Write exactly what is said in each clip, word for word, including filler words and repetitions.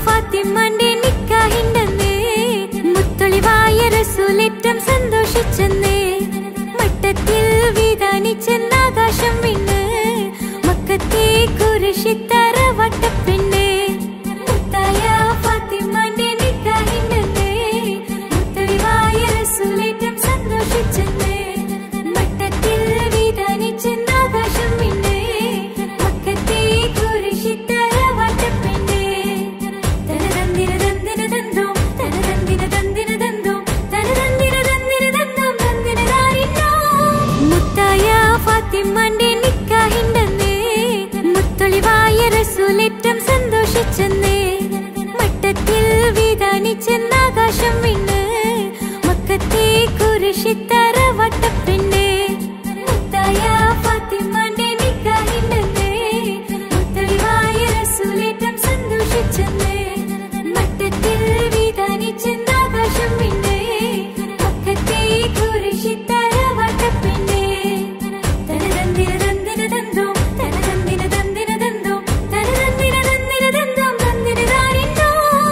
ഫാത്തിമാന്റെ നിക്കാഹിണ്ടെന്ന് മുത്തൊളിവായ റസൂലേറ്റം സന്തോഷിച്ചെന്ന് മട്ടത്തിൽ വിധാനിച്ചെന്നാകാശം വിണ്ണ് മക്കത്തെ ഖുറൈശിത്തറ വട്ടപ്പെണ്ണ് മുത്തായ ഫാത്തിമാന്റെ നിക്കാഹിണ്ടെന്ന് മുത്തൊളിവായ റസൂലേറ്റം സന്തോഷിച്ചെന്ന് മട്ടത്തിൽ വിധാനിച്ചെന്നാകാശം വിണ്ണ് മക്കത്തെ ഖുറൈശിത്തറ വട്ടപ്പെണ്ണ് തനതന്തിര തന്തിര തന്തോ തനതന്തിര തന്തിര തന്തോ തനതന്തിര തന്തിര തന്തോ തന്തിര ദാരിന്നോ മുത്തായ ഫാത്തിമാന്റെ നിക്കാഹിണ്ടെന്ന് മുത്തൊളിവായ റസൂലേറ്റം സന്തോഷിച്ചെന്ന് മട്ടത്തിൽ വിധാനിച്ചെന്നാകാശം വിണ്ണ് മക്കത്തെ ഖുറൈശിത്തറ വട്ടപ്പെണ്ണ് മുത്തായ ഫാത്തിമാന്റെ നിക്കാഹിണ്ടെന്ന് മുത്തൊളിവായ റസൂലേറ്റം സന്തോഷിച്ചെന്ന് മട്ടത്തിൽ വിധാനിച്ചെന്നാകാശം വിണ്ണ് മക്കത്തെ ഖുറൈശിത്തറ വട്ടപ്പെണ്ണ് തനതന്തിര തന്തിര തന്തോ തനതന്തിര തന്തിര തന്തോ തനതന്തിര തന്തിര തന്തോ തന്തിര ദാരിന്നോ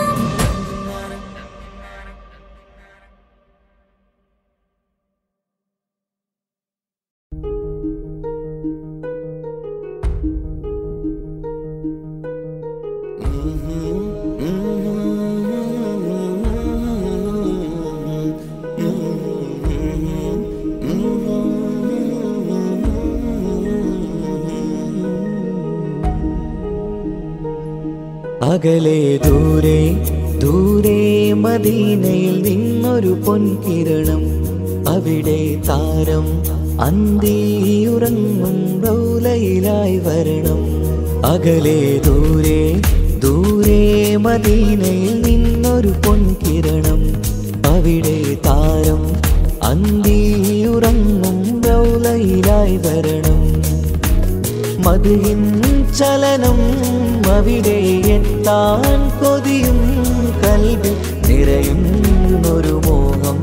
അകലെ ദൂരെ ദൂരെ മദീനയിൽ നിന്നൊരു പൊൻകിരണം അവിടെ താരം അന്തിയുറങ്ങും റൗലയിലായി വരണം അകലെ ദൂരെ ദൂരെ മദീനയിൽ നിന്നൊരു പൊൻകിരണം അവിടെ താരം അന്തിയുറങ്ങും റൗലയിലായി വരണം മദിഹിൻ ചലനം അവിടെ എത്താൻ കൊതിയും കൽബിൽ നിറയുന്നൊരു മോഹം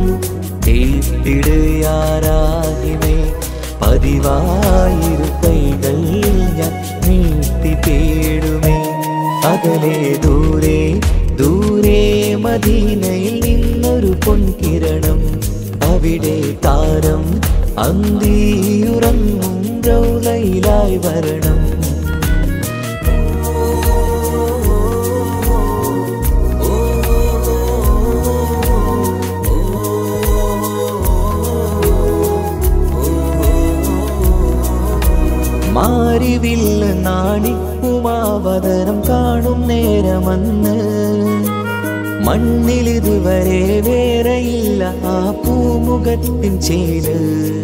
തീർത്തിടുയാരാകിമേ പതിവായിരു കൈകൾ ഞാൻ നീട്ടി തേടുമേ അകലെ ദൂരെ ദൂരെ മദീനയിൽ നിന്നൊരു പൊൻകിരണം അവിടെ താരം അന്തിയുറങ്ങും റൗലയിലായി വരണം മാരിവില്ല് നാണിക്കുമാവതരം കാണും നേരമന്ന് മണ്ണിലിതുവരെ വേറെയില്ല ആ പൂമുഖത്തിൻ ചേല്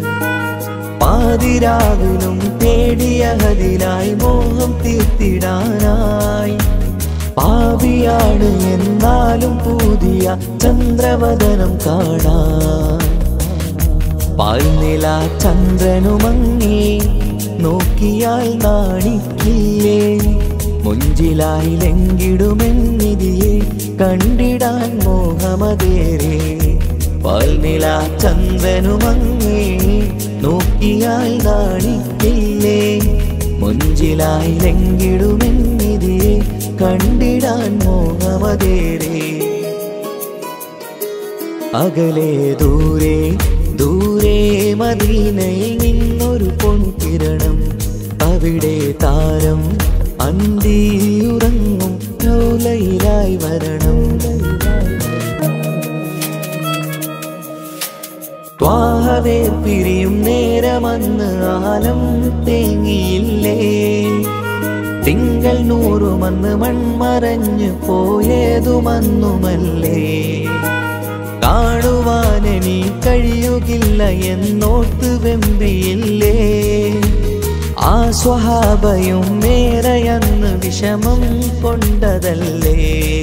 പാതിരാവിലും തേടിയ ഹദിലായി മോഹം തീർത്തിടാനായി പാപിയാണ് എന്നാലും പുതിയ ചന്ദ്രവദനം കാണാൻ പാൽനില ചന്ദ്രനുമങ്ങി നോക്കിയാൽ നാണിക്കില്ലേ മുഞ്ചിലായി ലംഘിടുമെന്നിതിയെ കണ്ടിടാൻ മോഹമതേരെ പാൽനില ചന്ദ്രനുമങ്ങി നോക്കിയാൽ നാണിക്കില്ലേ മുഞ്ചിലായി ലംഘിടുമെന്നിതിയെ കണ്ടിടാൻ മോഹമതേരെ അകലെ ദൂരെ ദൂരെ മദീനയിൽ നിന്നൊരു പൊൻകിരണം അവിടെ താരം അന്തിയുറങ്ങും റൗലയിലായി വരണം ത്വാഹവേ പിരിയും നേരമന്ന് ആലം തേങ്ങിയില്ലേ തിങ്കൾ നൂറുമന്ന് മൺമറഞ്ഞു പോയതുമന്നുമല്ലേ കാണുവാനെനി കഴിയുകില്ല എന്നോർത്ത് വെമ്പിയില്ലേ ആ സ്വഹാബയും മേറയന്ന് വിഷമം കൊണ്ടതല്ലേ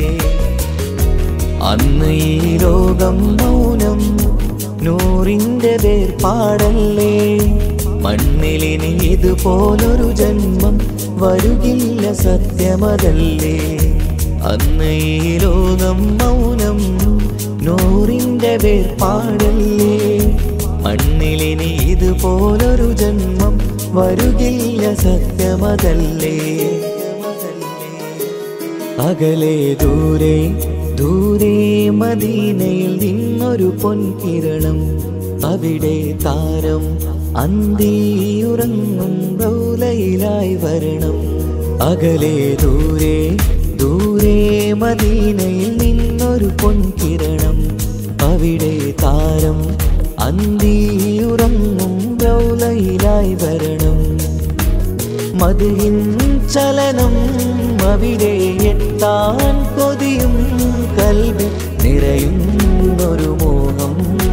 അന്ന് ഈ ലോകം മൗനം നൂറിന്റെ വേർപാടല്ലേ മണ്ണിലിനി ഇതുപോലൊരു ജന്മം വരുകില്ല സത്യമതല്ലേ അന്ന് ഈ ലോകം മൗനം നൂറിന്റെ വേർപാടല്ലേ മണ്ണിലിനി ഇതുപോലൊരു ജന്മം വരുകില്ല സത്യമതല്ലേ അകലെ ദൂരെ ദൂരെ മദീനയിൽ നിന്നൊരു പൊൻകിരണം, അവിടെ താരം അന്തിയുറങ്ങും റൗലയിലായി വരണം. അകലെ ദൂരെ ദൂരെ മദീനയിൽ നിന്നൊരു പൊൻകിരണം, അവിടെ താരം അന്തിയുറങ്ങും റൗലയിലായി വരണം. മദിഹിൻ ചലനം അവിടെ എത്താൻ കൊതിയും കൽബിൽ നിറയുന്നൊരു മോഹം.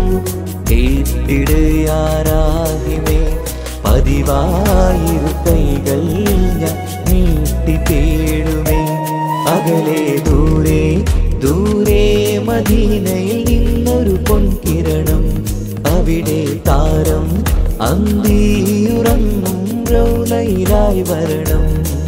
കേട്ടിടയാരാഹിമേ പതിവായിരു കൈകൾ ഞാൻ നീട്ടി തേടുമേ. അകലെ ദൂരെ ദൂരെ മദീനയിൽ നിന്നൊരു പൊൻകിരണം, അവിടെ താരം അന്തിയുറങ്ങും റൗലയിലായി വരണം.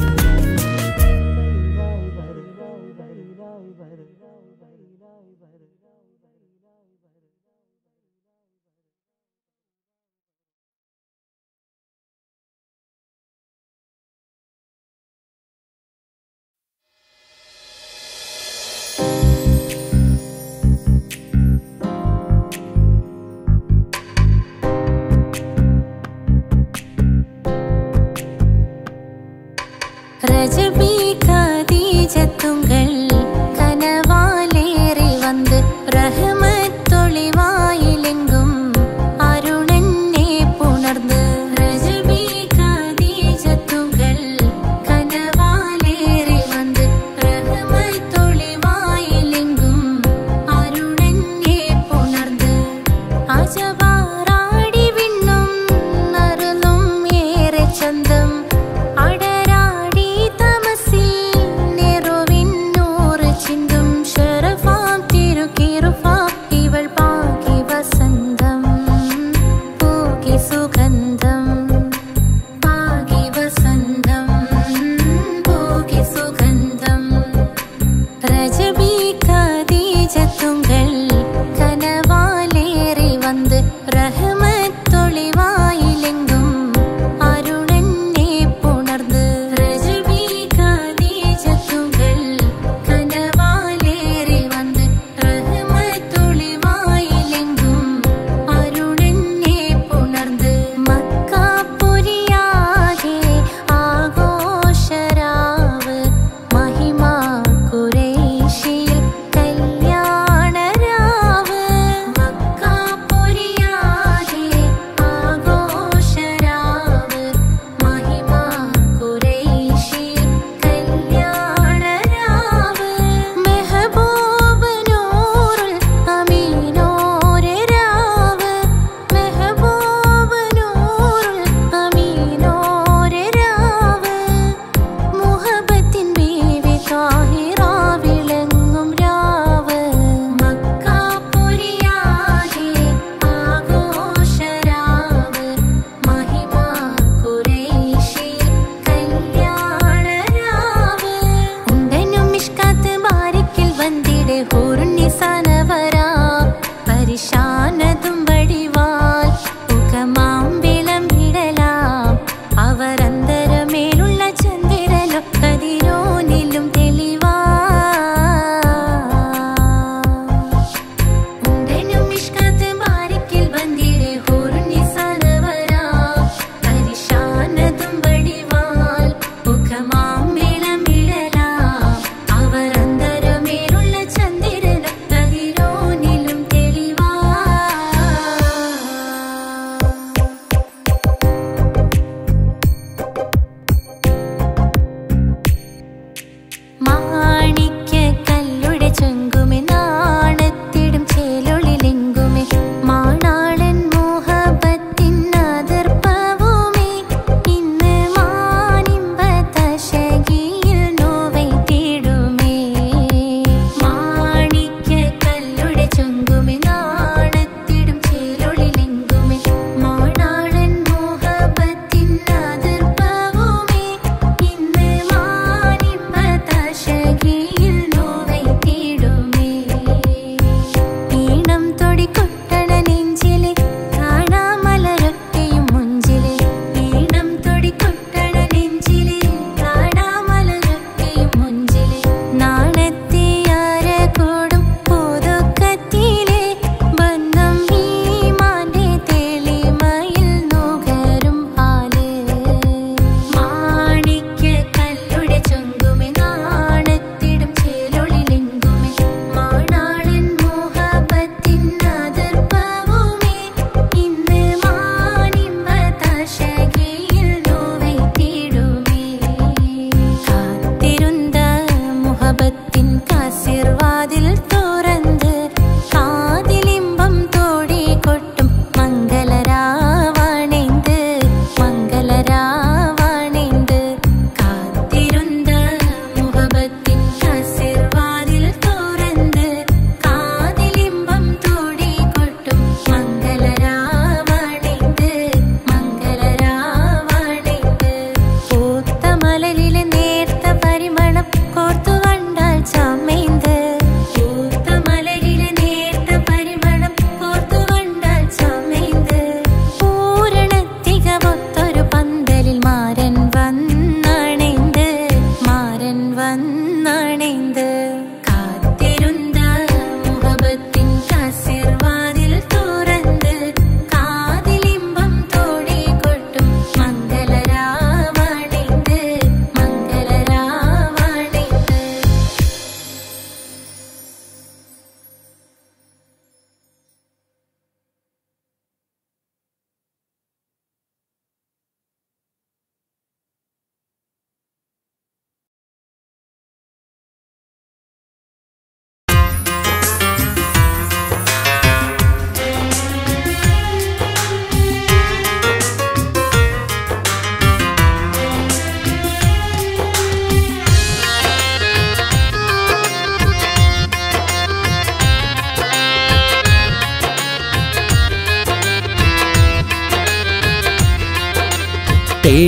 ரஜபி கதீஜத்துங்கள் கனவாலேறி வந்து ரஹ்மத்தொளிவாயிலெங்கும் அருணன்னே புணர்ந்து. ரஜபி கதீஜத்துங்கள் கனவாலேறி வந்து ரஹ்மத்தொளிவாயிலெங்கும் அருணன்னே புணர்ந்து. அஜபாராடி விண்ணும் அருளும் ஏറെ ചന്തം അടരാടി തമസിൽ നെറുവിന്നു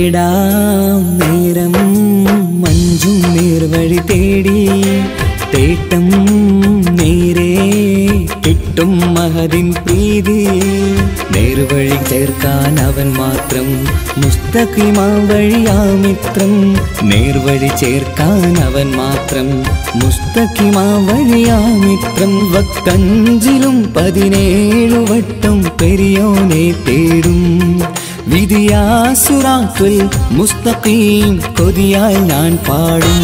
തേടാം നേരം മഞ്ചും നേർവഴി തേടി തേട്ടം നേരെ കിട്ടും മഹദിൻ പ്രീതി നേർവഴി ചേർക്കാൻ അവൻ മാത്രം മുസ്തഖിമാ വഴിയാമിത്രം നേർവഴി ചേർക്കാൻ അവൻ മാത്രം മുസ്തഖിമാ വഴിയാമിത്രം വക്കഞ്ചിലും പതിനേഴു വട്ടം പെരിയോനെ തേടും വിധിയാസുറാത്തുൽ മുസ്തഖീം കൊതിയാൽ ഞാൻ പാടും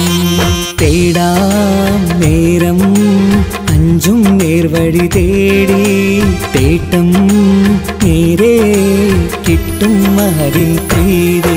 തേടാം നേരം അഞ്ചും നേർവഴി തേടി തേട്ടം നേരെ കിട്ടും മഹദിൻ പ്രീതി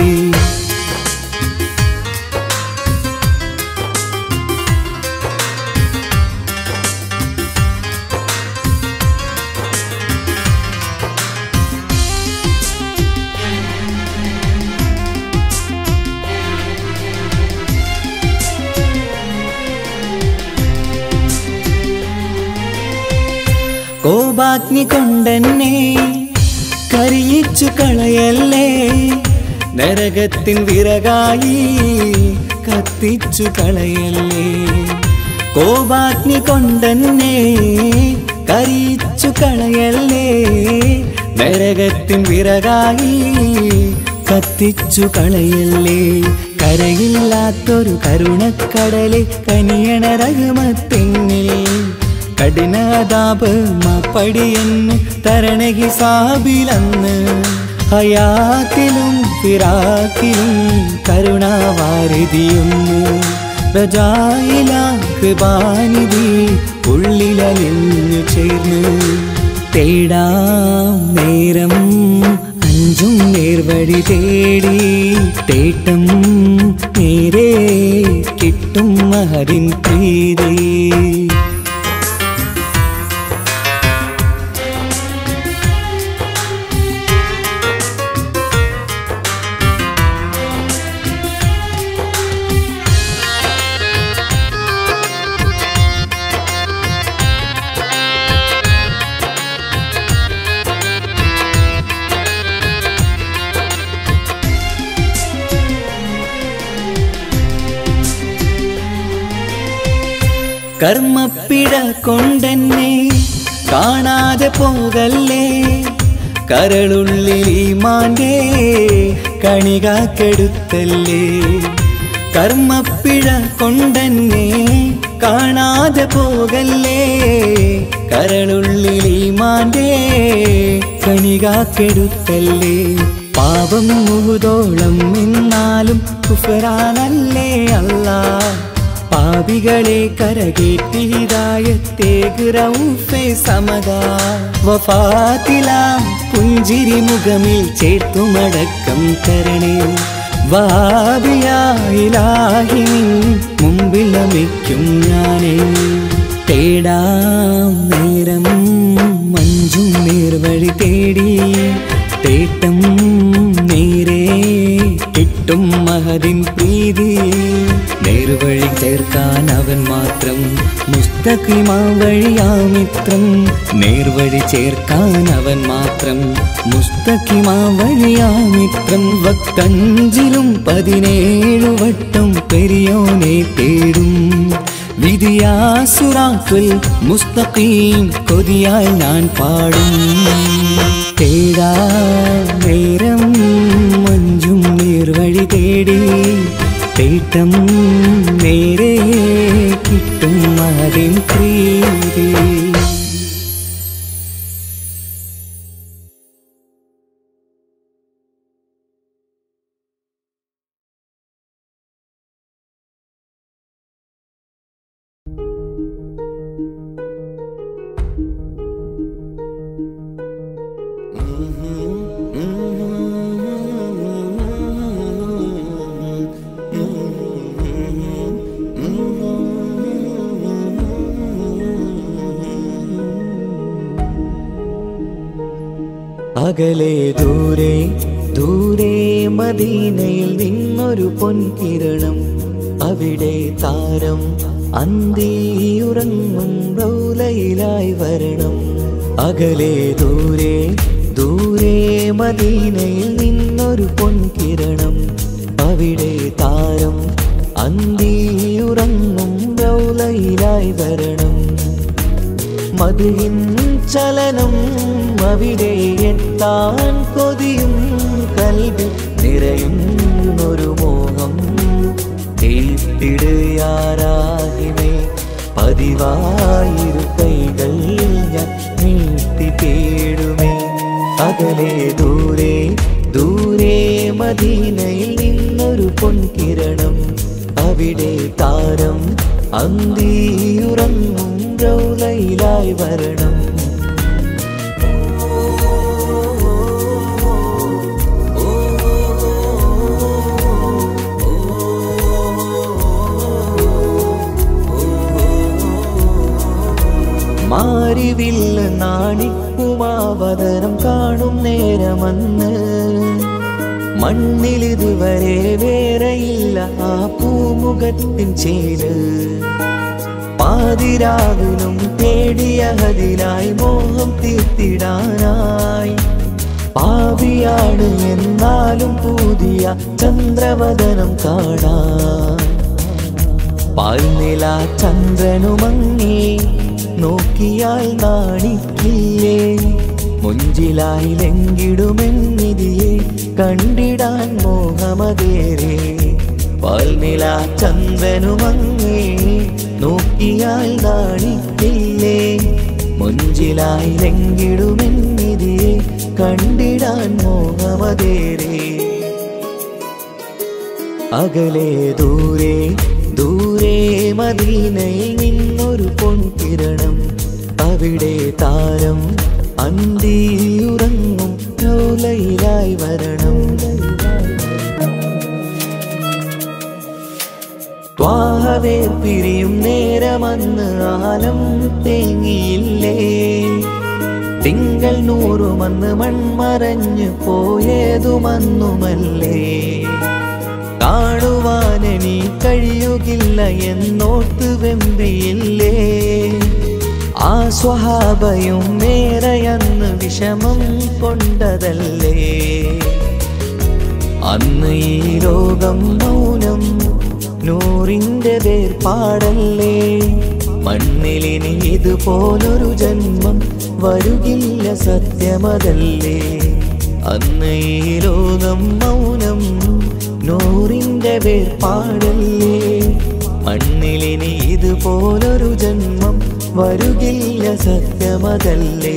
കോപാഗ്നി കൊണ്ടെന്നെ കരിയിച്ചു കളയല്ലേ നരകത്തിൻ വിറകായി കത്തിച്ചു കളയല്ലേ കോപാഗ്നി കൊണ്ടെന്നെ കരിയിച്ചു കളയല്ലേ നരകത്തിൻ വിറകായി കത്തിച്ചു കളയല്ലേ കരയില്ലാത്തൊരു കരുണക്കടലെ കനിയണ റഹ്മത്തിന്നിൽ കഠിനതാപ് മാപ്പടിയെന്ന് തരണ ഹിസാബിലന്ന് ഹയാത്തിലും ഫിറാക്കിലും കരുണാവാരിതിയൊന്ന് പ്രജായിലാകൃപാനിധി ഉള്ളിലലിഞ്ഞു ചേർന്ന് തേടാം നേരം അഞ്ചും നേർവഴി തേടി തേട്ടം നേരെ കിട്ടും മഹദിൻ പ്രീതി കർമ്മപ്പിട കൊണ്ടെന്നെ കാണാതെ പോകല്ലേ കരളുള്ളിൽ ഈമാന്റെ കണികാക്കെടുത്തല്ലേ കർമ്മപ്പിഴ കൊണ്ടെന്നെ കാണാതെ പോകല്ലേ കരളുള്ളിൽ ഈമാന്റെ കണികാക്കെടുത്തല്ലേ പാപം മുഹുദോളം എന്നാലും കുഫറാനല്ലേ അല്ലാ പാപികളെ കരകേറ്റി ഹിദായത്തേക് റഊഫേ സമദാ വഫാത്തിലാം പുഞ്ചിരി മുഖമിൽ ചേർത്തുമടക്കം തരണേ വഹാബിയായിലാഹി മുമ്പിൽ നമിക്കും ഞാനേ തേടാം നേരം മഞ്ചും നേർവഴി തേടി തേട്ടം നേരെ കിട്ടും മഹദിൻ പ്രീതി നേർവഴി ചേർക്കാൻ അവൻ മാത്രം മുസ്തഖിമാ വഴിയാമിത്രം നേർവഴി ചേർക്കാൻ അവൻ മാത്രം മുസ്തഖിമാ വഴിയാമിത്രം വക്കഞ്ചിലും പതിനേഴു വട്ടം പെരിയോനെ തേടും വിധിയാസുറാത്തുൽ മുസ്തഖീം കൊതിയാൽ ഞാൻ പാടും തേടാ നേരം മഞ്ചും നേർവഴി തേടി തേട്ടം നേരെ കിട്ടും മഹദിൻ പ്രീതി അകലെ ദൂരെ ദൂരെ മദീനയിൽ നിന്നൊരു പൊൻകിരണം അവിടെ താരം അന്തിയുറങ്ങും റൗലയിലായി വരണം അകലെ ദൂരെ ദൂരെ മദീനയിൽ നിന്നൊരു നിന്നൊരു പൊൻകിരണം അവിടെ താരം അന്തിയുറങ്ങും റൗളയിലായി വരണം മദ്ഹിൻ ചലനം അവിടെ എത്താൻ കൊതിയും കൽബിൽ നിറയുന്നൊരു മോഹം ഏറ്റിടുയാരാഹിമേ പതിവായിരു കൈകൾ ഞാൻ നീട്ടി തേടുമേ അകലെ ദൂരെ ദൂരെ മദീനയിൽ നിന്നൊരു പൊൻകിരണം അവിടെ താരം അന്തിയുറങ്ങും റൗളയിലായി വരണം മാരിവില്ല നാണിക്കുമാവതരം കാണും നേരമന്ന് മണ്ണിലിതുവരെ വേറെയില്ല ആ പൂമുഖത്തിൻ ചേര് പാതിരാവിലും തേടിയ ഹദിലായി മോഹം തീർത്തിടാനായി പാപിയാണ് എന്നാലും പുതിയ ചന്ദ്രവദനം കാണാൻ പാൽനില ചന്ദ്രനുമങ്ങി നോക്കിയാൽ നാണിക്കില്ലേ മുഞ്ചിലായി ലംഘിടുമെന്നിതിയെ കണ്ടിടാൻ മോഹമതേറെ പാൽനില ചന്ദ്രനുമങ്ങി നോക്കിയാൽ നാണിക്കില്ലേ മുഞ്ചിലായി ലംഘിടുമെന്നിതിയെ കണ്ടിടാൻ മോഹമതേറെ അകലെ ദൂരെ ദൂരെ മദീനയിൽ നിന്നൊരു പൊൻകിരണം അവിടെ താരം അന്തിയുറങ്ങും റൗളയിലായി വരണം ത്വാഹവേ പിരിയും നേരമന്ന് ആലം തേങ്ങിയില്ലേ തിങ്കൾ നൂറുമന്ന് മൺമറഞ്ഞു പോയതുമന്നുമല്ലേ കാണുവാനെനി കഴിയുകില്ല എന്നോർത്ത് വെമ്പിയില്ലേ ആ സ്വഹാബയും മേറയന്ന് വിഷമം കൊണ്ടതല്ലേ അന്ന് ഈ ലോകം മൗനം നൂറിൻ്റെ വേർപാടല്ലേ മണ്ണിലിനി ഇതുപോലൊരു ജന്മം വരുകില്ല സത്യമതല്ലേ അന്ന് ഈ ലോകം മൗനം നൂറിൻ്റെ വേർപാടല്ലേ മണ്ണിലിനി ഇതുപോലൊരു ജന്മം വരുകില്ല സത്യമതല്ലേ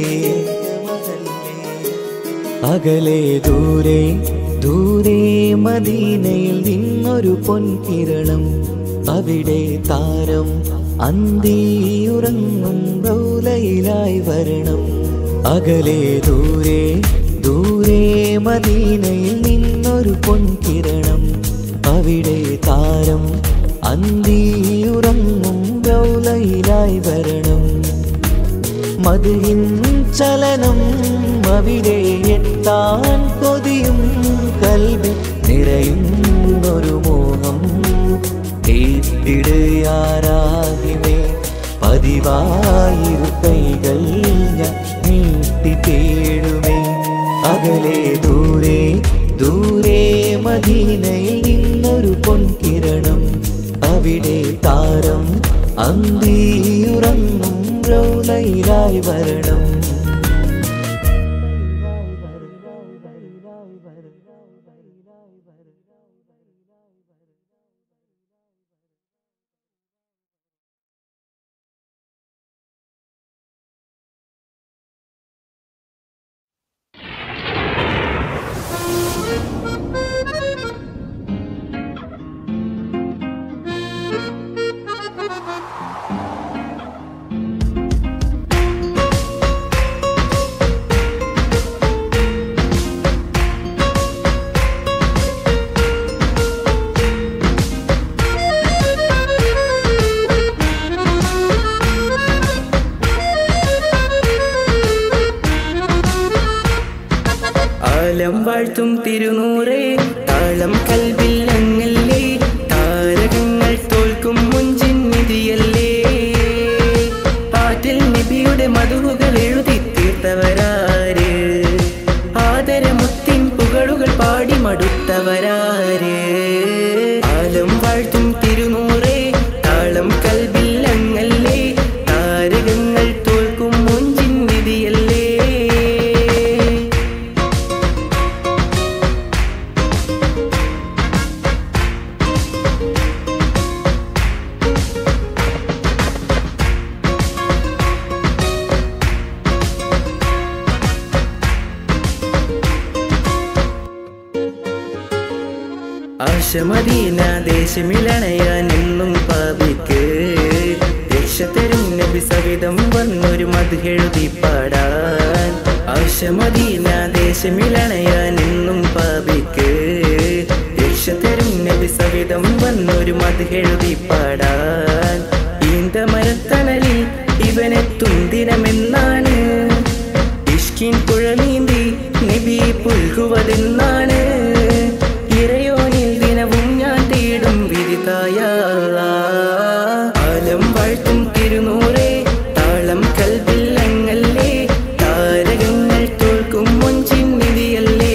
അകലെ ദൂരെ ദൂരെ മദീനയിൽ നിന്നൊരു പൊൻകിരണം അവിടെ താരം അന്തിയുറങ്ങും റൗളയിലായി വരണം അകലെ ദൂരെ ദൂരെ മദീനയിൽ നിന്നൊരു പൊൻകിരണം അവിടെ താരം അന്തിയുറങ്ങും റൗളയിലായി വരണം മദ്ഹിൻ ചലനം അവിടെ എത്താൻ കൊതിയും കൽബിൽ നിറയുന്നൊരു മോഹം ഏറ്റിടുയാരാഹിമേ പതിവായിരു കൈകൾ ഞാൻ നീട്ടി തേടുമേ അകലെ ദൂരെ ദൂരെ മദീനയിൽ നിന്നൊരു പൊൻകിരണം അവിടെ താരം അന്തിയുറങ്ങും റൗളയിലായി വരണം കാലം വാഴ്ത്തും തിരുനൂറേ താളം കൽബിൽ അങ്ങല്ലേ താരകങ്ങൾ തോൽക്കും മുഞ്ചിൻ നിധിയല്ലേ പാട്ടിൽ നബിയുടെ മധുകൾ എഴുതി തീർത്തവരാര് ആദരമുത്തിൻ പുകളുകൾ പാടി തീർത്തവരാര് ആലം വാഴ്ത്തും തിരുനൂറേ താളം കൽബിൽ അങ്ങല്ലേ താരകങ്ങൾ തോൽക്കും മുഞ്ചിൻ നിധിയല്ലേ ആശമദീന ദേശമിലണയാൻ എന്നും പാപിക്ക് രക്ഷ തരും നബി സവിധം വന്നൊരു മദ്ഹെഴുതി പാടാൻ ആശമദീന ദേശമിലണയാൻ എന്നും പാപിക്ക് രക്ഷ തരും നബി സവിധം വന്നൊരു മദ്ഹെഴുതി പാടാൻ ഈന്തമരത്തണലിൽ ഇവനെത്തും ദിനമെന്നാണ് ഇഷ്കിൻ കുഴലീന്തി നബി പുൽകുവതെന്നാണ് ഇറയോനിൽ ദിനവും ഞാൻ തേടും വിരിതായ ആലം വാഴ്ത്തും തിരുനൂറേ താളം കൽബിൽ അങ്ങല്ലേ താരകങ്ങൾ തോൽക്കും മുഞ്ചിൻ നിധിയല്ലേ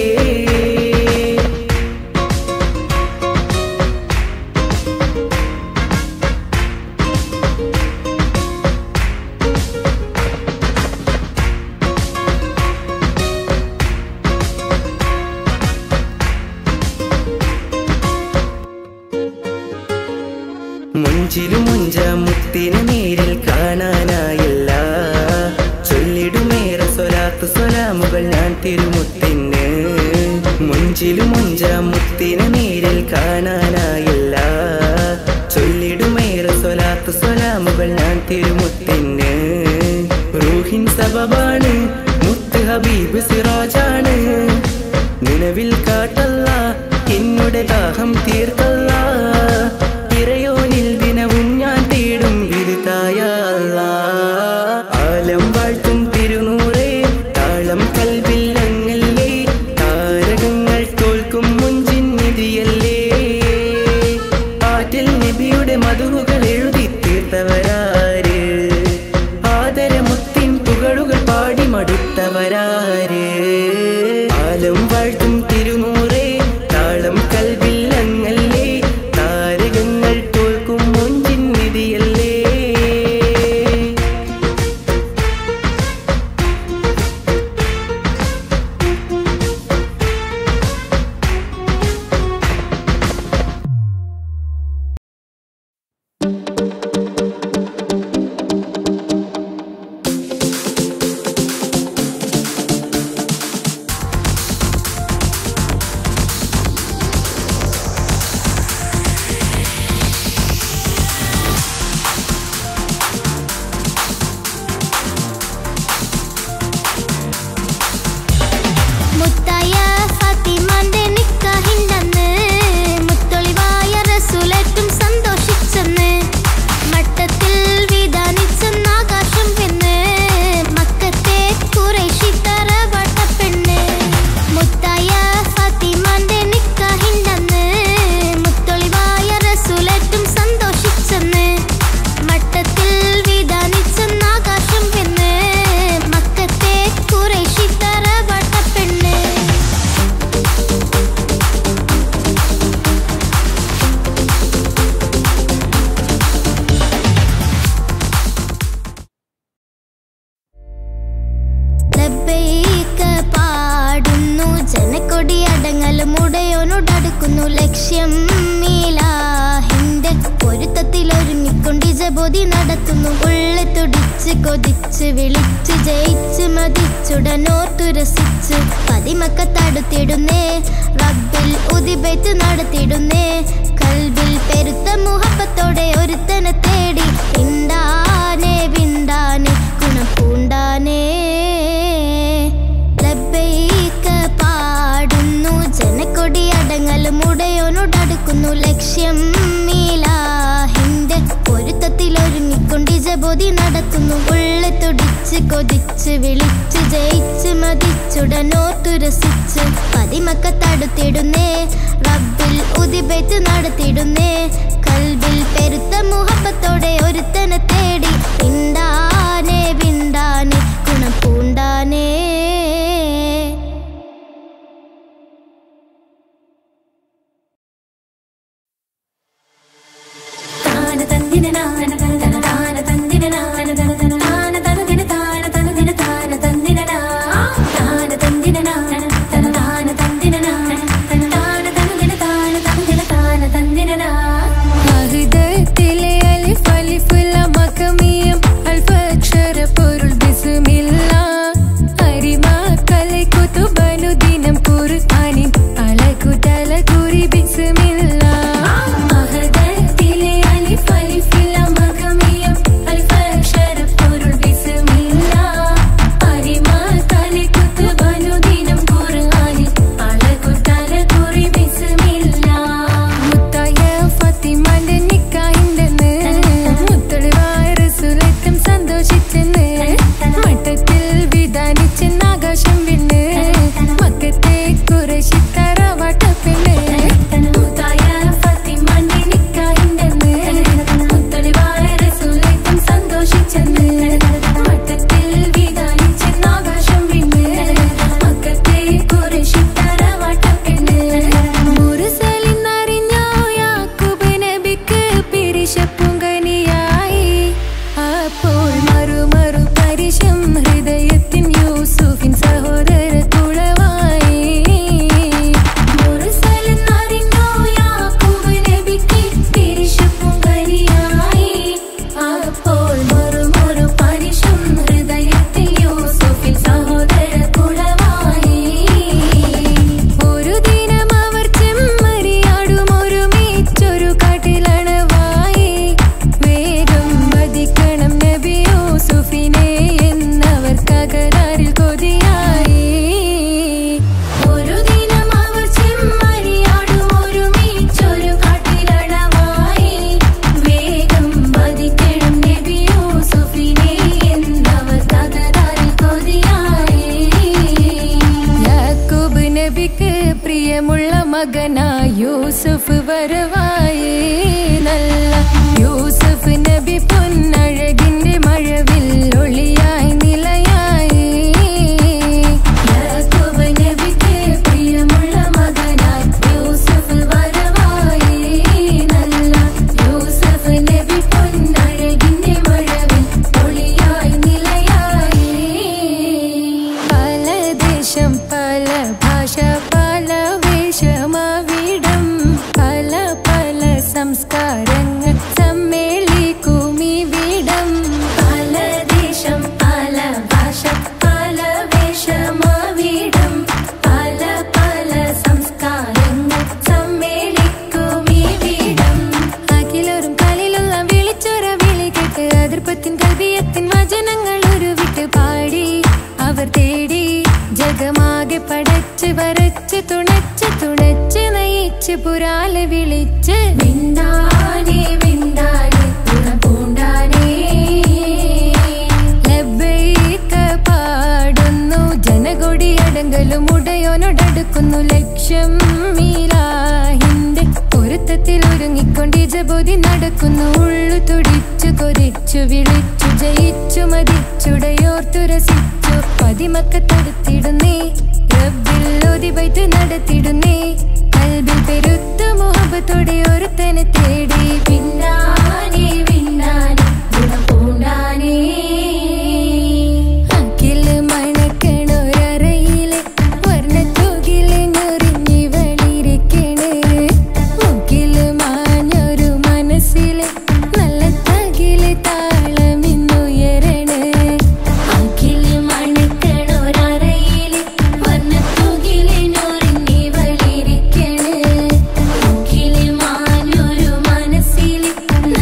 മുഞ്ചിലും മുഞ്ച മുത്തിനെ നേരിൽ കാണാനായില്ല ചൊല്ലിടുമേറെ സ്വലാത്ത് സ്വലാമുകൾ ഞാൻ തിരുമുത്തിന് മുഞ്ചിലും മുഞ്ച മുത്തിനെ നേരിൽ കാണാനായില്ല ചൊല്ലിടുമേറെ സ്വലാത്ത് സ്വലാമുകൾ ഞാൻ തിരുമുത്തിന് റൂഹിൻ സബബാണ് മുത്ത് ഹബീബ് സിറാജാണ് നിലവിൽ കാട്ടല്ല എന്നുടെ ദാഹം തീർക്കല്ല ഇറയോനിൽ ദിനവും ഞാൻ തേടും വിരുതായ ആലം വാഴ്ത്തും തിരുനൂറേ താളം കൽബിൽ അങ്ങല്ലേ താരകങ്ങൾ തോൽക്കും മുഞ്ചിൻ നിധിയല്ലേ ആറ്റിൽ നബിയുടെ മധുകൾ എഴുതി തീർത്തവരാര് ആദരമുത്തിൻ പുകളുകൾ പാടി മടുത്തവരാര് ആലം വാഴ്ത്തും തിരുനൂറേ താളം കൽബിൽ അങ്ങല്ലേ താരകങ്ങൾ തോൽക്കും മുഞ്ചിൻ നിധിയല്ലേ മുടയോനോടടുക്കുന്നു ലക്ഷ്യം മീലാഹിന്റെ പൊരുത്തത്തിലൊരുങ്ങിക്കൊണ്ടി ജബോധി നടത്തുന്നു ഉള്ളി തുടിച്ച് കൊതിച്ച് വിളിച്ച് ജയിച്ച് മതിച്ചുടനോർത്തു രസിച്ച് പതിമക്കത്തടുത്തിടുന്നേ റബ്ബിൽ ഉദിബൈത്ത് നടത്തിടുന്നേ കൽബിൽ പെരുത്ത മുഹബത്തോടെ ഒരുത്തനെ തേടി ഇണ്ടാനേ വിണ്ടാനേ ഗുണം പൂണ്ടാനേ പാടുന്നു ജനക്കൊടി അടങ്ങലും മുടയോനോടടുക്കുന്നു ലക്ഷ്യം മീലാഹിന്റെ പൊരുത്തത്തിലൊരുങ്ങിക്കൊണ്ടി ജബോധി നടത്തുന്നു ഉള്ളി തുടിച്ച് കൊതിച്ച് വിളിച്ച് ജയിച്ച് മതിച്ചുടനോർത്തു രസിച്ച് പതിമക്കത്തടുത്തിടുന്നേ റബ്ബിൽ ഉദിബൈത്ത് നടത്തിടുന്നേ കൽബിൽ പെരുത്ത മുഹബത്തോടെ ഒരുത്തനെ തേടി ഇണ്ടാനേ വിണ്ടാനേ ഗുണം പൂണ്ടാനേ യൂസുഫ് വരവായേ നല്ല യൂസുഫ് നബി പൊന്നഴകിന്റെ മഴവിൽ ഒളിയായി നിലയായി യാക്കൂബ് നബിക്ക് പ്രിയമുള്ള മകനായി യൂസുഫ് വരവായേ നല്ല യൂസുഫ് നബി പൊന്നഴകിന്റെ മഴവിൽ ഒളിയായി നിലയായി പല ദേശം പല ഭാഷ പല വേഷമാവിടം പല പല സംസ്കാരങ്ങൾ സമ്മേളിക്കുമീ വിടം പല ദേശം പല ഭാഷ പല വേഷമാവിടം പല പല സംസ്കാരങ്ങൾ സമ്മേളിക്കുമീ വിടം അഖിലോരും കാലിലുള്ള വിളിച്ചൊര വിളി കേട്ട് അതിർപ്പത്തിൻ കൽവിയത്തിൻ വചനങ്ങൾ ഉരുവിട്ട് പാടി അവർ തേടി ജഗമാകെ പടച്ച് വരച്ച് തുണച്ച് തുണച്ച് നയിച്ച് പുരാലെ വിളിച്ച് വിണ്ടാനേ വിണ്ടാനേ തുണപൂണ്ടാനേ ലബ്ബൈക പാടുന്നു ജനകൊടിയടങ്കലും ഉടയോനോടടുക്കുന്നു ലക്ഷ്യം മീലാഹിന്റെ പൊരുത്തത്തിൽ ഒരുങ്ങിക്കൊണ്ട് ജബോധി നടക്കുന്നു ഉള്ളു തുടിച്ചു കൊതിച്ചു വിളിച്ചു ജയിച്ചു മതിച്ചുടയോർത്തു രസിച്ചു പതിമക്കത്തടുത്തിടുന്നേ റബ്ബിൽ ഓതി ബൈത്ത് നടത്തിടുന്നേ കൽബിൽ പെരുത്ത മുഹബത്തോടെ ഒരുത്തനെ തേടി പിന്നാനേ പിന്നാനേ ഗുണപൂണ്ടാനേ അഖില് മണക്കണൊരറയിലെ വർണ്ണത്തൂകില് ഞൊറിഞ്ഞി വളിരിക്കണ് മുക്കില് മാഞ്ഞൊരു മനസ്സില് നല്ല തകില് താളമിന്നുയരണ അഖില് മണക്കണൊരറയിലെ വർണ്ണത്തൂകില് ഞൊറിഞ്ഞി വളിരിക്കണ് മുക്കില് മാഞ്ഞൊരു മനസ്സില്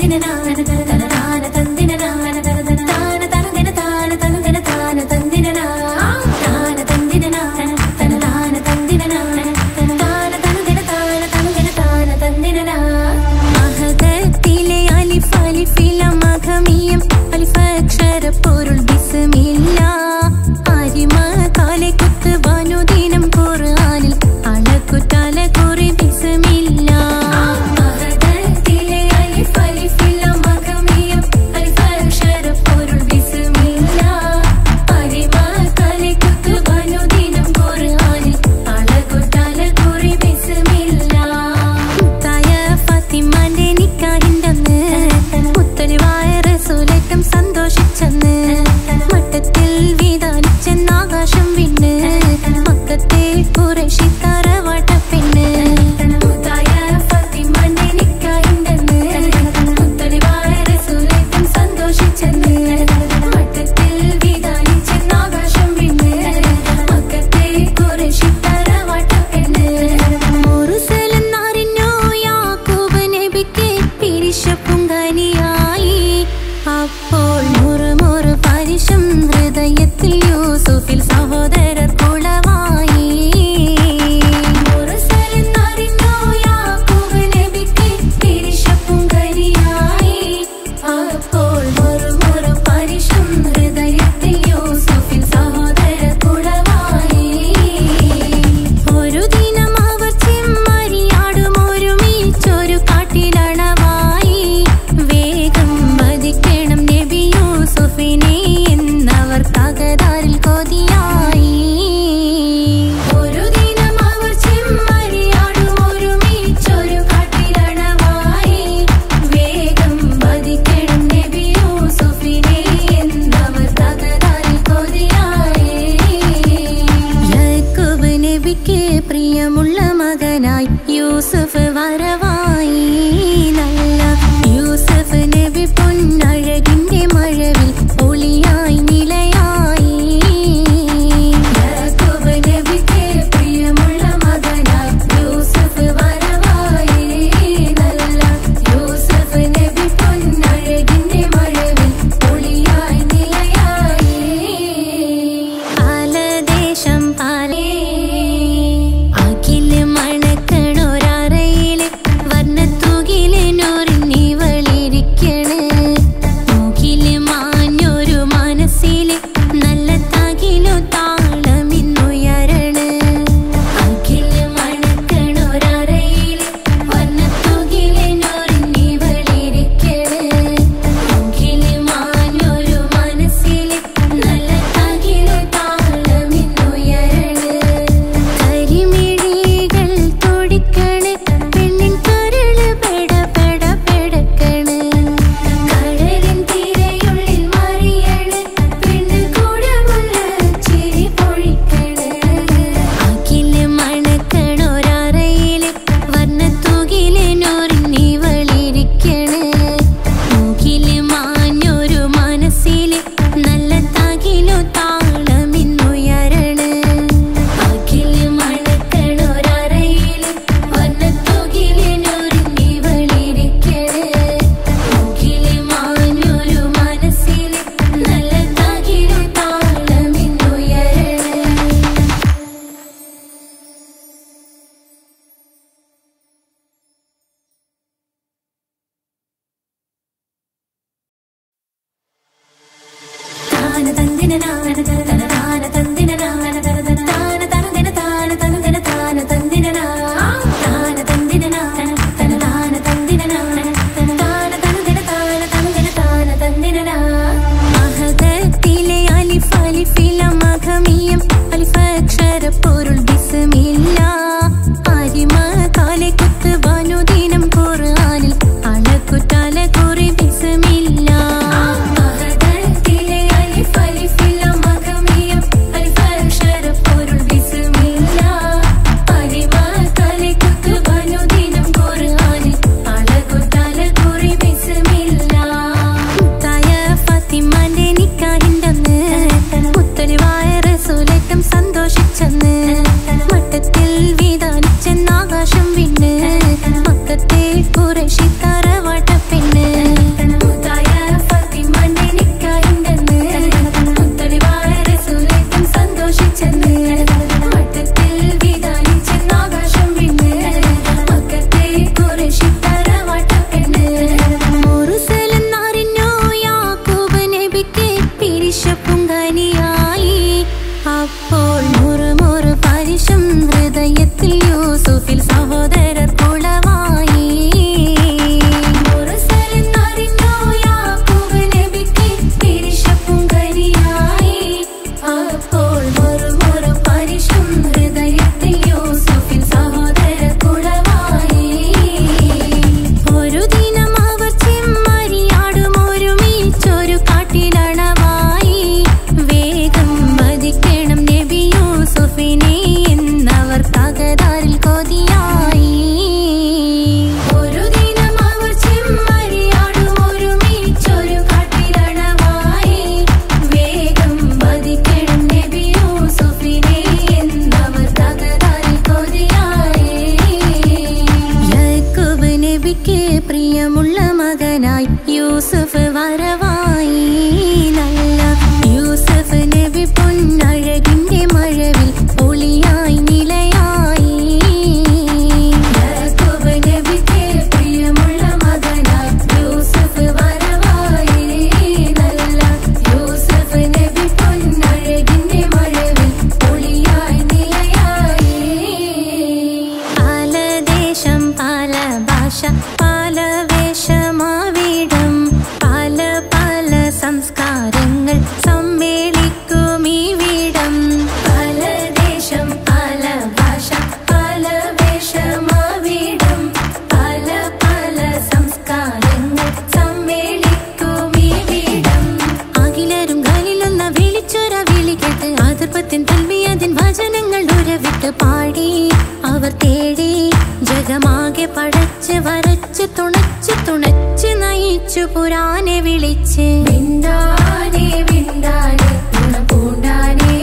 Bismillah. പ്രിയമുള്ള മകനായി യൂസുഫ് വരവായി. നല്ല യൂസുഫ് നബി പൊന്നഴകിന്റെ മഴവിൽ ഒളിയായി നിലയായി. യാക്കൂബ് നബിക്ക് പ്രിയമുള്ള മകനായി യൂസുഫ് വരവായി. നല്ല യൂസുഫ് നബി പൊന്നഴകിന്റെ മഴവിൽ ഒളിയായി നിലയായി. പാലദേശം പാല ഭാഷ പാല വേഷമാവിടം പല പല സംസ്കാരങ്ങൾ സമ്മേളിക്കും ഈ വീടം. പലദേശം പല ഭാഷ പല വേഷമാവിടം പല പല സംസ്കാരങ്ങൾ സമ്മേളിക്കും ഈ വീടം. അഖിലരും ഖലിലൊന്ന വിളിച്ചൊര വിളി കേട്ട് ആതിർപ്പത്തിൻ തൽവിയതിൻ വചനങ്ങൾ ഉരവിട്ട് പാടി അവർ തേടി ജഗമാകെ പടച്ച് വരച്ച് തുണച്ച് തുണച്ച് നയിച്ചു പുരാനെ വിളിച്ച്. വിണ്ടാനെ വിണ്ടാനെ പൂണ്ടാനെ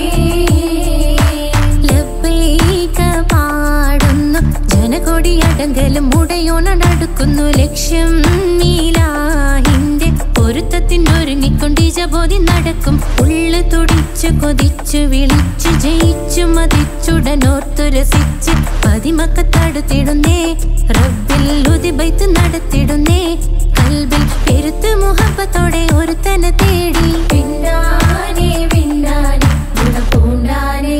ലബ്ബൈക പാടുന്നു ജനകൊടിയടങ്കലും മുടയോണടുക്കുന്നു ലക്ഷ്യം നീലാഹിന്റെ പൊരുത്തത്തിനൊരുങ്ങിക്കൊണ്ട് ജബോധി നടക്കും. ഉള്ളു തുടിച്ചു കൊതിച്ചു വിളിച്ചു ജയിച്ചു മതിച്ചുടനോർത്തു രസിച്ച് പതിമക്കത്തടുത്തിടുന്നേ റബ്ബിൽ ഉദിബൈത്ത് നടത്തിടുന്നേ. കൽബിൽ പെരുത്ത് മുഹബത്തോടെ ഒരുത്തനെ തേടി. പിന്നാനെ പിന്നാനെ ഗുണപൂണ്ടാനെ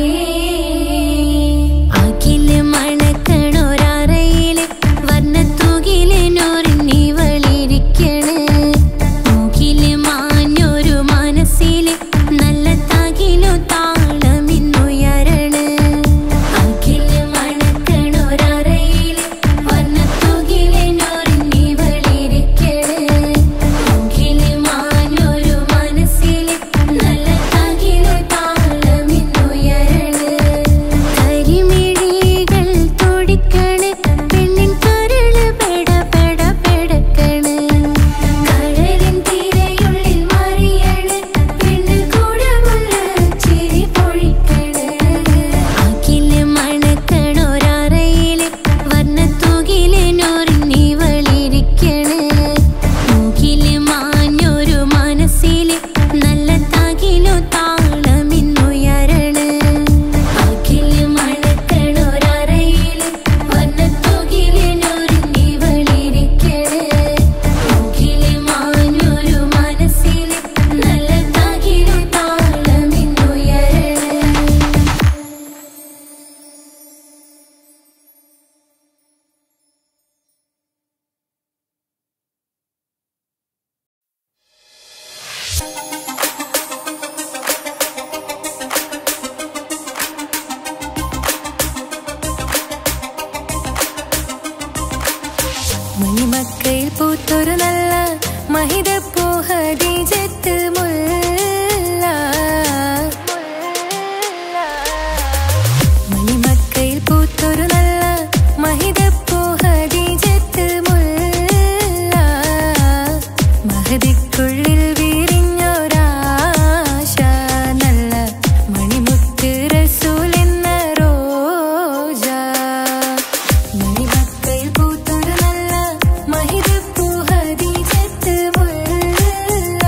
അഖില് മണക്കണൊരറയില് വർണ്ണത്തൂകില് നൂറിനി വളിരിക്കണ്. മൂക്കില് മാഞ്ഞൊരു മനസ്സില് നല്ല തകിലു താളമിന്നുയരണ. അഖില് മണക്കണൊരറയില് വർണ്ണത്തൂകില് നൂറിനി വളിരിക്കണ്. മൂക്കില് മാഞ്ഞൊരു മനസ്സില് നല്ല തകിലു താളമിന്നുയരണ. കരിമിഴികൾ തുടിക്കണ് പെണ്ണിൻ കരള് പെട പെട പെടക്കണ്. കടലിൻ തിരയുള്ളിൽ മറിയണ് പെണ്ണ് കൂടമുള്ള ചിരി പൊഴിക്കണ്. അഖില് മണക്കണൊരറയില് വർണ്ണത്തൂകില് നൂറിനി വളിരിക്കണ്. മൂക്കില് മാഞ്ഞൊരു മനസ്സില് നല്ല തകിലു താളമിന്നുയരണ. അഖില് മണക്കണൊരറയില് വർണ്ണത്തൂകില് നൂറിനി വളിരിക്കണ്. മൂക്കില് മാഞ്ഞൊരു മനസ്സില് നല്ല തകിലു താളമിന്നുയരണ. മണിമക്കയിൽ പൂത്തൊരു നല്ല മഹിതപ്പൂ ഹദീജത്ത് മുല്ല. മണിമക്കയിൽ പൂത്തൊരു നല്ല മഹിതപ്പൂ ഹദീജത്ത് മുല്ല. മഹദിക്കുള്ളിൽ വിരിഞ്ഞൊരാശ നല്ല മണിമുത്ത് റസൂൽ എന്ന റോജ. മണിമക്കയിൽ പൂത്തൊരു നല്ല മഹിതപ്പൂ ഹദീജത്ത് മുല്ല.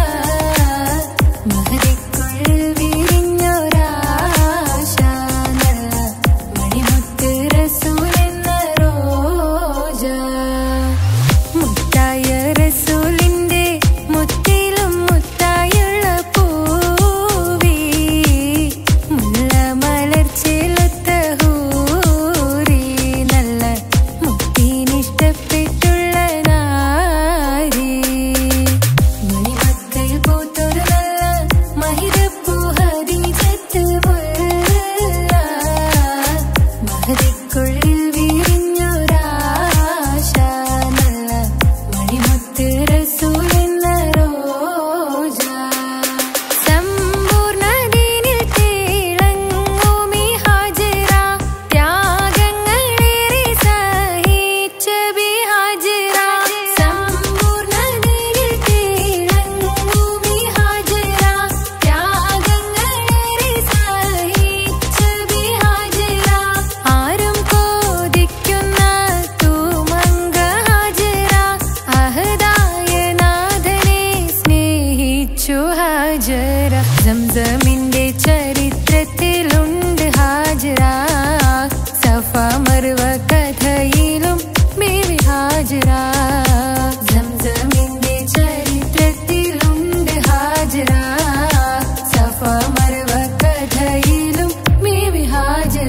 ഹാജറ സംസമിന്റെ ചരിത്രത്തിലുണ്ട് ഹാജറ സഫ മർവ കഥയിലും ബീവി ഹാജറ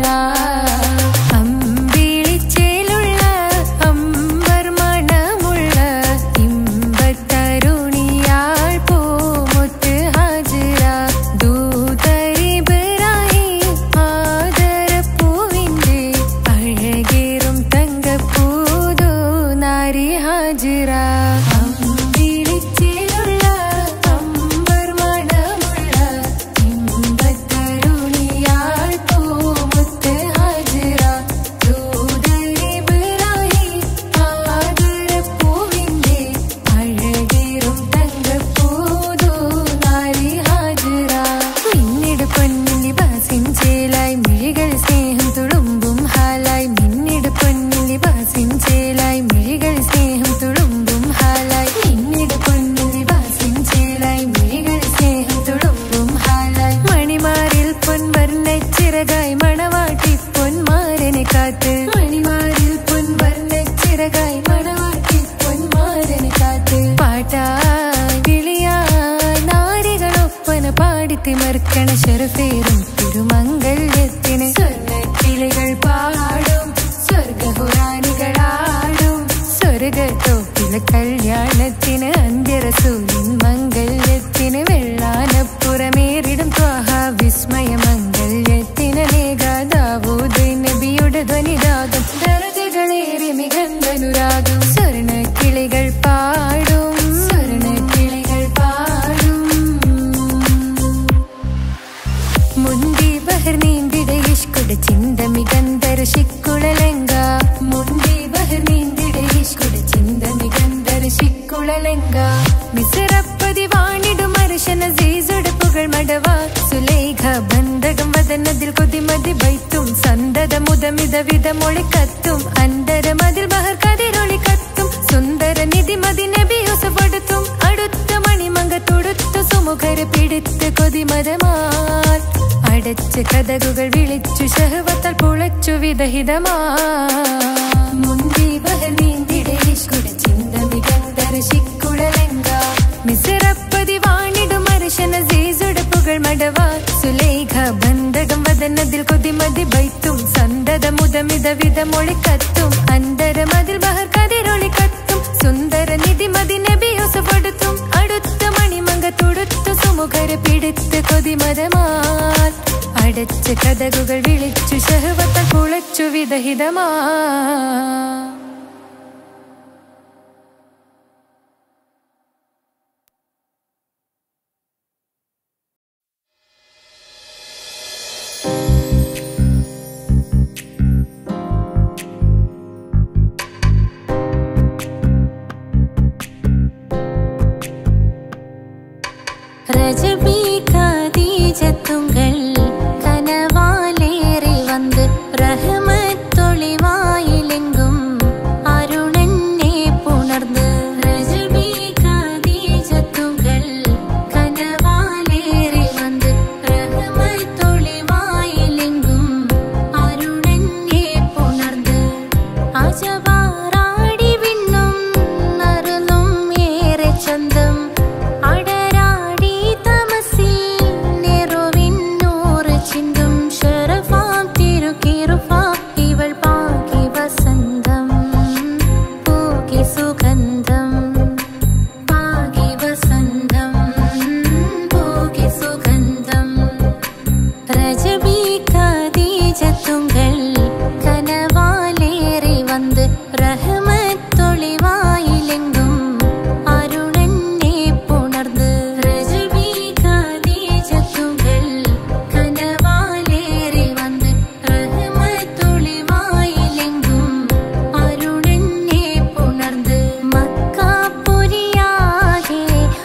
അമ്പിളിച്ചേലുള്ള അമ്പർ മണമുള്ള ഇമ്പത്തരുണിയാൾ പൂമുത്ത് ഹാജറ ദൂതരിബ്രാഹിം ആദരപ്പൂവിന്റെ അഴകേറും തങ്കപ്പൂതോ നാരി ഹാജറ അമ്പിളിച്ചേലുള്ള അമ്പർ മണമുള്ള ഇമ്പത്തരുണിയാൾ പൂമുത്ത് ഹാജറ ദൂതരിബ്രാഹിം ആദരപ്പൂവിന്റെ അഴകേറും തങ്കപ്പൂതോ നാരി ഹാജറ മിന്നിട് പൊന്നിൻ ലിബാസിൻ ചേലായി മിഴികൾ സ്നേഹം തുളുമ്പും ഹാലായി മിന്നിട് പൊന്നിൻ ലിബാസിൻ ചേലായി മിഴികൾ സ്നേഹം തുളുമ്പും ഹാലായി മിന്നിട് പൊന്നിൻ ലിബാസിൻ ചേലായി മിഴികൾ സ്നേഹം തുളുമ്പും ഹാലായി മണിമാറിൽ പൊൻവർണ്ണച്ചിറകായി മണവാട്ടി പൊന്മാരനെ കാത്ത് മണിമാറിൽ പൊൻവർണ്ണച്ചിറകായി മണവാട്ടി പൊന്മാരനെ കാത്ത് പാട്ടായി വിളിയായി നാരികളൊപ്പന പാടിത്തിമർക്കണ ശരഫേറും തിരുമംഗല്യത്തിന് സ്വർണ്ണക്കിളികൾ പാടും സ്വർഗഹുറാനികളാടും സ്വർഗത്തോപ്പില കല്യാണത്തിന് അന്ത്യരസൂലിൻ മംഗല്യത്തിന് വെള്ളാനപ്പുറമേറിടും ത്വാഹ വിസ്മയ മംഗല്യത്തിന് നേകാദാവൂദ് നബിയുടെ ധ്വനിരാഗം ദരജകളേറി മികന്ധനുരാഗം സ്വർണ്ണക്കിളികൾ പാടും സ്വർണ്ണക്കിളികൾ പാടും മുന്തി ബഹർ നീന്തിട ഇഷ്കുട ചിന്ത മികന്ധര ശിക്കുളലങ്ക മുന്തി ബഹർ നീന്തിട ഇഷ്കുട ചിന്ത മികന്ധര ശിക്കുളലങ്ക മിസറപ്പതി വാണിടും അർശന സീസുടെ പുകൾ മടവ സുലേഖ ബന്ധകം വദനതിൽ കൊതിമതി ബൈത്തും സന്തത മുതമിത വിധ മൊളിക്കത്തും അന്തരമതിൽ ബഹർ കതിരൊളി കത്തും സുന്ദര നിധിമതി നബി യൂസഫടുത്തും അടുത്ത മണിമങ്ക തൊടുത്തു സുമുഖര പിടിത്ത് കൊതിമതമാൽ അടച്ച് കഥകുകൾ വിളിച്ചു ശഹവത്താൽ പുളച്ചു വിദഹിതമാ മുന്തി ബഹർ നീന്തിട ഇഷ്കുട ചിന്ത മികന്ധര ശിക്കുളലങ്ക മിസറപ്പതി വാണിടും അർശന സീസുടെ പുകൾ മടവ സുലേഖ ബന്ധകം വദനതിൽ കൊതിമതി ബൈത്തും സന്തത മുതമിത വിധ മൊളിക്കത്തും അന്തരമതിൽ ബഹർ കതിരൊളി കത്തും സുന്ദര നിധിമതി നബി യൂസഫടുത്തും അടുത്ത മണിമങ്ക തൊടുത്തു സുമുഖര പിടിത്ത് കൊതിമതമാൽ അടച്ച് കഥകുകൾ വിളിച്ചു ശഹവത്താൽ കുളച്ചു വിദഹിതമാ ரஜபி கதீஜத்துங்கள் கனவாலேறி வந்து ரஹமத்தொளிவாயிலெங்கும் அருணன்னே புணர்ந்து ரஜபி கதீஜத்துங்கள் கனவாலேறி வந்து ரஹமத்தொளிவாயிலெங்கும் அருணன்னே புணர்ந்து அஜபாராடி விண்ணும் அருளும் ஏറെ ചന്തം അടരാടി തമസിൽ നെറുവിന്നൂറ് ചിന്തും ശരഫാം തിരുക്കിറുഫാ ഇവൾ പാകി വസന്തം പൂകി സുഗന്ധം പാകി വസന്തം പൂകി സുഗന്ധം രജബി ഖദീജത്തുങ്കൾ കനവാലേറി വന്ന് റഹ്മത്തൊളിവായിലെങ്കും അരുണന്നെ പുണർന്ന് രജബി ഖദീജത്തുങ്കൾ കനവാലേറി വന്ന് റഹ്മത്തൊളിവായിലെങ്കും അരുണന്നെ പുണർന്ന് മക്കാപുരിയാകെ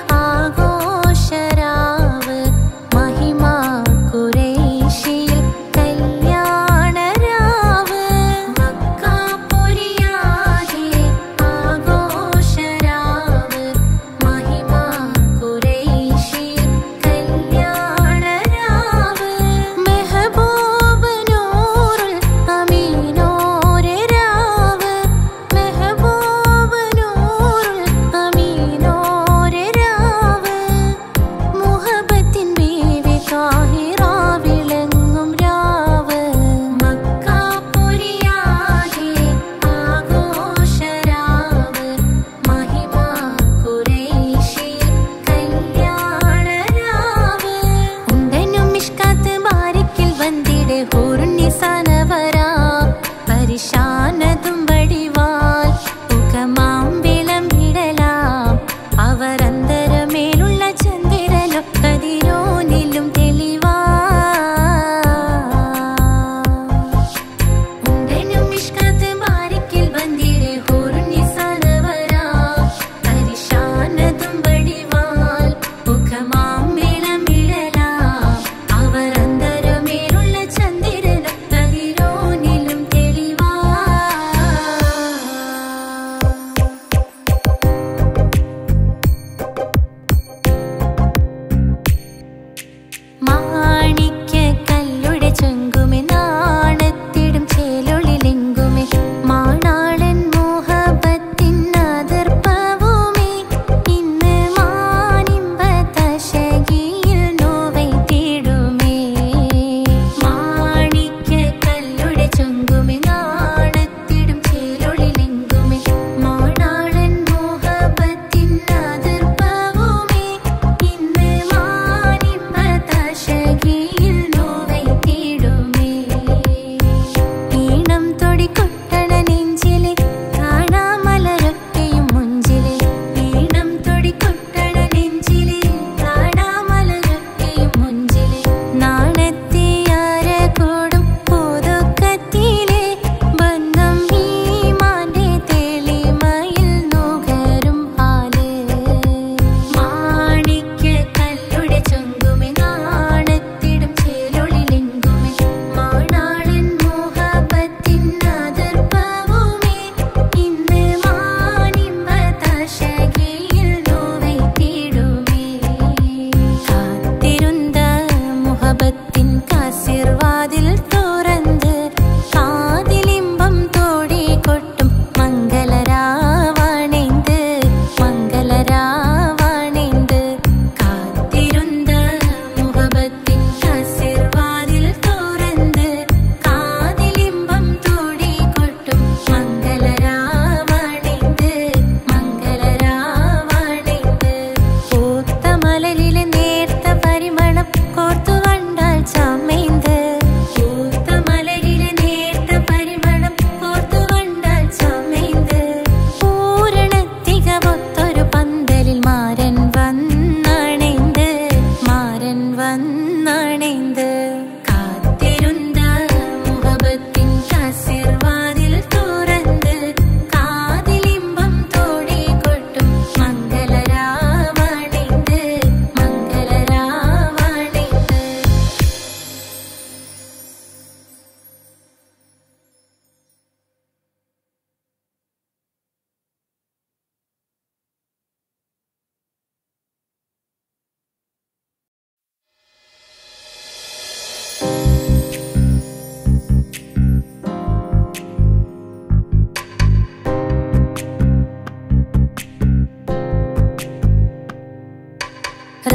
ആഘോഷരാവ് മഹിമാ ഖുറൈശിയിൽ കല്യാണരാവ് മക്കാപുരിയാകെ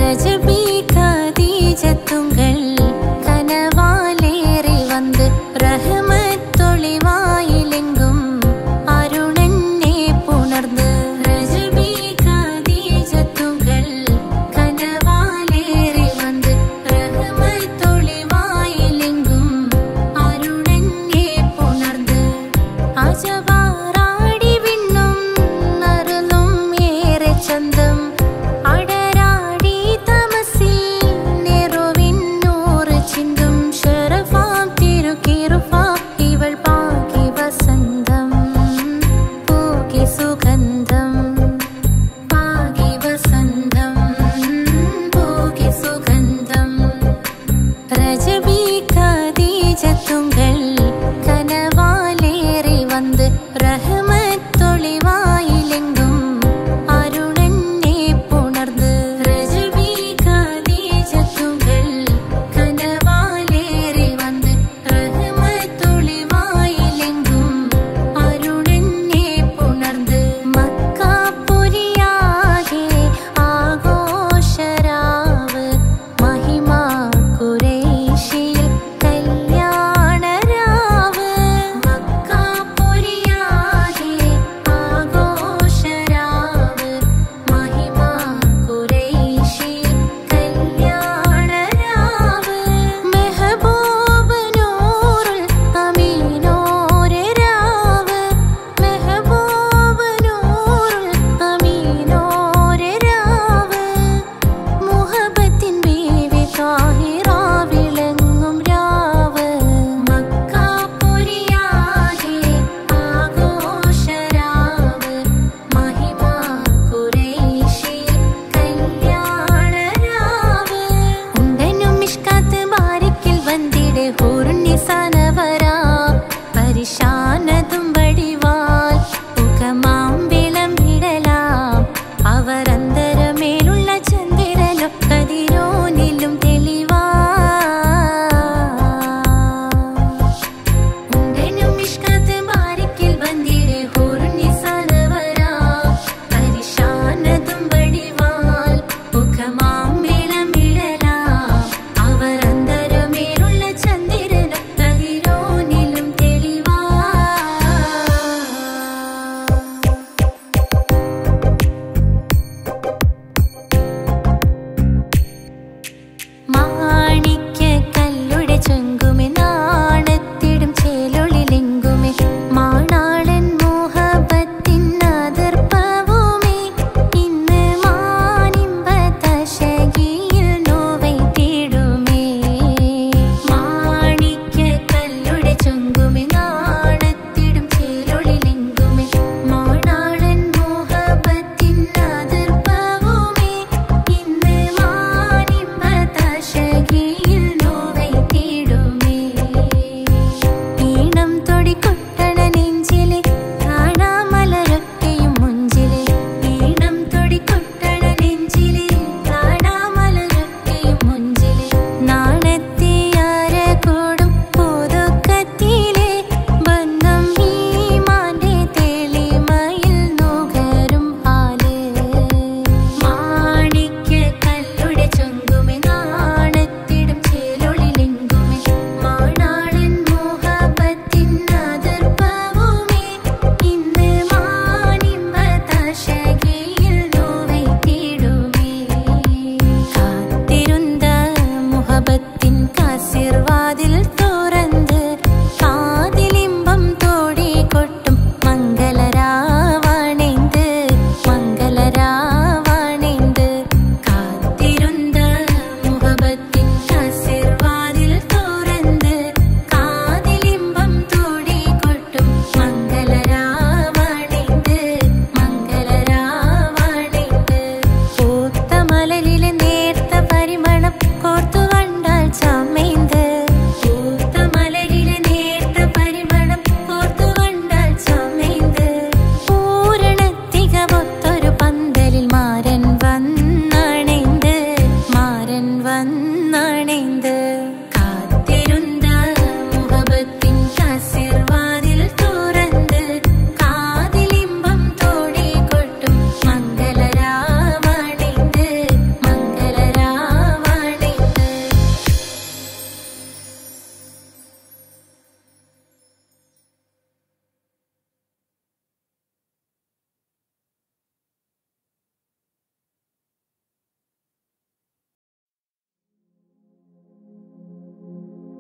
രജബി ഖദീജത്തുങ്കൾ കനവാലേറി വന്ന് റഹ്മത്തൊളിവായിലെങ്കും അരുണനെ പുണർന്ന് രജബി ഖദീജത്തുങ്കൾ കനവാലേറി വന്ന് റഹ്മത്തൊളിവായിലെങ്കും അരുണനെ പുണർന്ന് അജവാറാടി വിണ്ണും നറുന്നും ഏറെ ചന്തം അടരാടി തമസി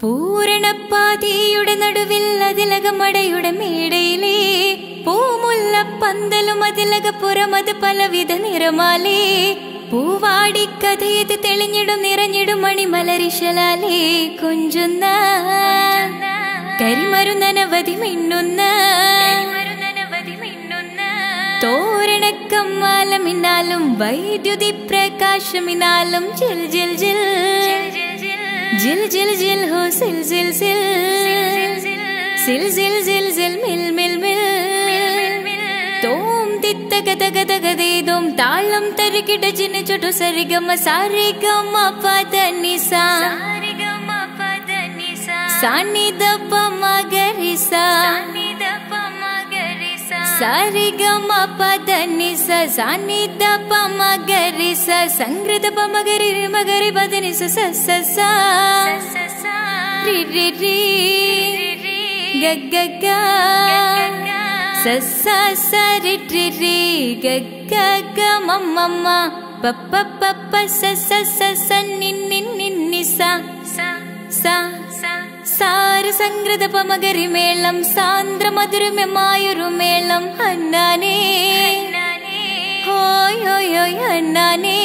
പൂരണപ്പാതിയുടെ നടുവിൽ അതിലകമടയുടെ മേടയിലേ പൂമുല്ല പന്തലും അതിലകപ്പുറമത് പലവിധ നിറമാലേ പൂവാടിക്കഥയത് തെളിഞ്ഞിടും നിറഞ്ഞിടും മണിമലരിശലാലേ കൊഞ്ചുന്ന കരിമരുന്നനവധി മിന്നുന്ന തോരണക്കമ്മാലമിന്നാലും വൈദ്യുതി പ്രകാശമിന്നാലും ജിൽ ജിൽ ജിൽ ജിൽ ജിൽ ജിൽ ഹോ സിൽ സിൽ സിൽ സിൽ സിൽ സിൽ സിൽ മിൽ മിൽ മിൽ തോം തിത്തഗതഗതഗതേദോം താളം തരികിട ജിന ചൊട്ടു സരിഗമ സാരിഗമ പദനിസ സാനിദപ മഗരിസ സാരിഗമ പദനിസ സാനിദപ മഗരിസ സംഗൃത പമഗരി മഗരി പദനിസ സ സ സ രി രി രി ഗ ഗ ഗ സ സ സ രി രി രി ഗ ഗ ഗ മ മ മ പ പ പ പ സ സ സ സ നി നി നി നി സ സ സാര സംഗൃത പമഗരി മേളം സാന്ദ്ര മധുരമമായൊരു മേളം ഹന്നാനേ ഹോയ് ഹോയ് ഹോയ് ഹന്നാനേ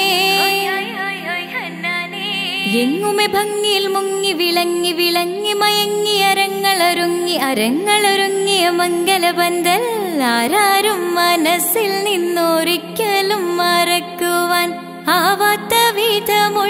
എങ്ങുമെ ഭംഗിയിൽ മുങ്ങി വിളങ്ങി വിളങ്ങി മയങ്ങി അരങ്ങളൊരുങ്ങി അരങ്ങളൊരുങ്ങിയ മംഗലപന്തൽ ആരാരും മനസ്സിൽ നിന്നൊരിക്കലും മറക്കുവാൻ ആവാത്ത വിധം